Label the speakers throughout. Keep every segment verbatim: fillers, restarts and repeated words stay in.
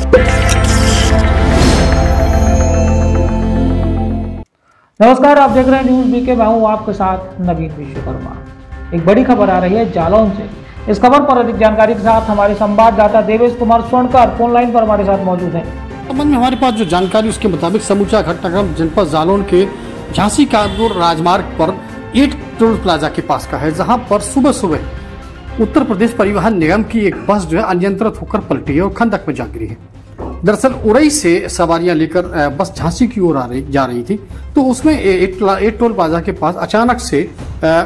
Speaker 1: नमस्कार, आप देख रहे हैं न्यूज बीके। मैं हूं आपके साथ नवीन विश्वकर्मा। एक बड़ी खबर आ रही है जालौन से। इस खबर पर अधिक जानकारी के साथ हमारे संवाददाता देवेश कुमार स्वर्णकर फोन लाइन पर हमारे साथ मौजूद हैं।
Speaker 2: संबंध में हमारे पास जो जानकारी उसके मुताबिक समूचा घटनाक्रम जनपद जालौन के झांसी कानपुर राजमार्ग पर एट टोल प्लाजा के पास का है, जहां पर सुबह सुबह उत्तर प्रदेश परिवहन निगम की एक बस जो है अनियंत्रित होकर पलटी है और खंडक में जा गिरी है। दरअसल उड़ई से सवारियां लेकर बस झांसी की ओर आ रही जा रही थी, तो उसमें एट, एट टोल प्लाजा के पास अचानक से आ,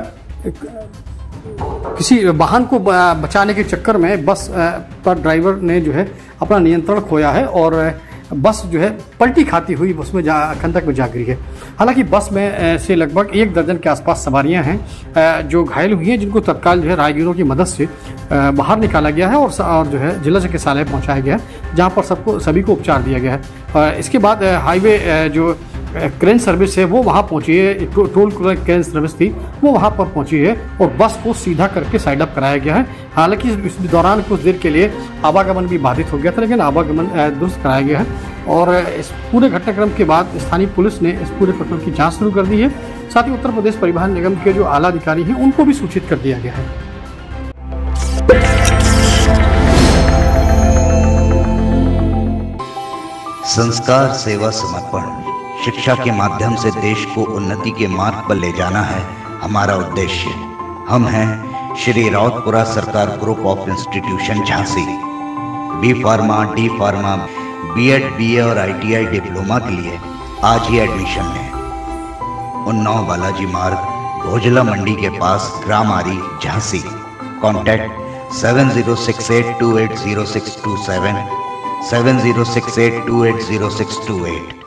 Speaker 2: किसी वाहन को बचाने के चक्कर में बस पर ड्राइवर ने जो है अपना नियंत्रण खोया है और बस जो है पलटी खाती हुई उसमें जा खंडक में जा गिरी है। हालांकि बस में से लगभग एक दर्जन के आसपास सवारियां हैं जो घायल हुई हैं, जिनको तत्काल जो है राहगीरों की मदद से बाहर निकाला गया है और जो है जिला चिकित्सालय पहुंचाया गया है, जहां पर सबको सभी को उपचार दिया गया है। इसके बाद हाईवे जो क्रेन सर्विस है वो वहां पहुंची है, टोल क्रेन सर्विस थी वो वहां पर पहुंची है और बस को सीधा करके साइड अप कराया गया है। हालांकि इस दौरान कुछ देर के लिए आवागमन भी बाधित हो गया था, लेकिन आवागमन दुरुस्त कराया गया है और इस पूरे घटनाक्रम के बाद स्थानीय पुलिस ने इस पूरे प्रकरण की जांच शुरू कर दी है। साथ ही उत्तर प्रदेश परिवहन निगम के जो आला अधिकारी हैं उनको भी सूचित कर दिया गया है।
Speaker 3: संस्कार, सेवा, समर्पण, शिक्षा के माध्यम से देश को उन्नति के मार्ग पर ले जाना है हमारा उद्देश्य। हम हैं Shri Rautpura Sarkar group of institution Jhansi. B pharma, D pharma, B Ed, BA और आईटीआई डिप्लोमा के लिए आज ही एडमिशन लें। उन्नाव बालाजी मार्ग, भोजला मंडी के पास, ग्राम Aari, Jhansi. Contact seven zero six eight two eight zero six two seven, seven zero six eight two eight zero six two eight.